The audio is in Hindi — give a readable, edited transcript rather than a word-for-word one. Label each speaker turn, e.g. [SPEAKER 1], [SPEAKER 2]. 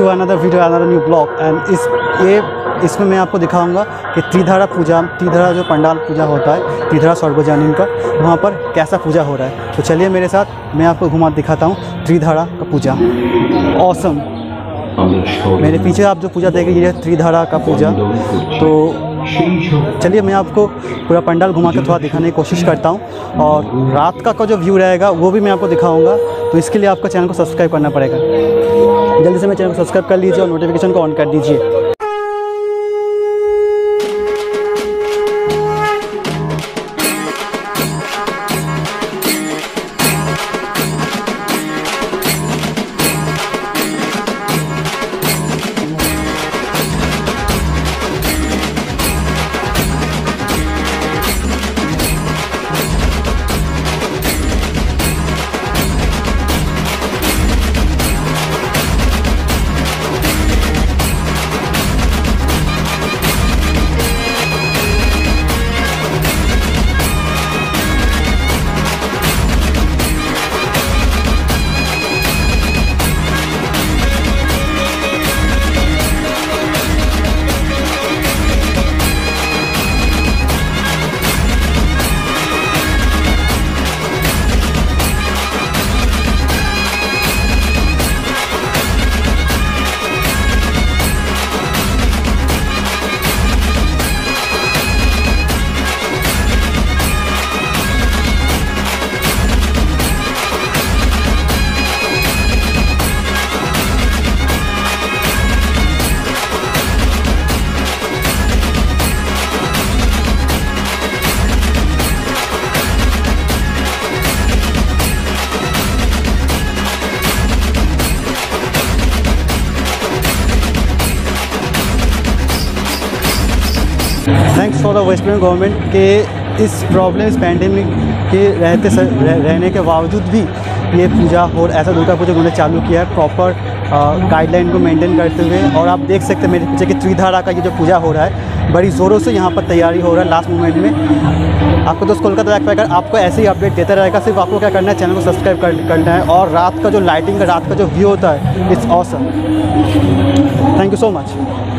[SPEAKER 1] Another video, another new blog. And इसमें मैं आपको दिखाऊंगा कि त्रिधारा पूजा, त्रिधारा जो पंडाल पूजा होता है त्रिधारा सार्वजनिक का, वहाँ पर कैसा पूजा हो रहा है। तो चलिए मेरे साथ, मैं आपको घुमा दिखाता हूँ त्रिधारा का पूजा। ऑसम। मेरे पीछे आप जो पूजा देखेंगे ये त्रिधारा का पूजा। तो चलिए मैं आपको पूरा पंडाल घुमा के थोड़ा दिखाने की कोशिश करता हूँ, और रात का जो व्यू रहेगा वो भी मैं आपको दिखाऊंगा। तो इसके लिए आपको चैनल को सब्सक्राइब करना पड़ेगा। जल्दी से मेरे चैनल को सब्सक्राइब कर लीजिए और नोटिफिकेशन को ऑन कर दीजिए। Thanks for the West Bengal government के इस प्रॉब्लम, इस पैंडेमिक के रहने के बावजूद भी ये पूजा और ऐसा दुर्गा पूजा उन्होंने चालू किया है प्रॉपर गाइडलाइन को मेंटेन करते हुए। और आप देख सकते हैं मेरे पीछे कि त्रिधारा का ये जो पूजा हो रहा है बड़ी ज़ोरों से यहाँ पर तैयारी हो रहा है लास्ट मोमेंट में। आपको दोस्त कोलकाता जाकर आपको ऐसे ही अपडेट देता रहेगा। सिर्फ आपको क्या करना है, चैनल को सब्सक्राइब करना है। और रात का जो लाइटिंग का, रात का जो व्यू होता है, it's awesome. Thank you so much.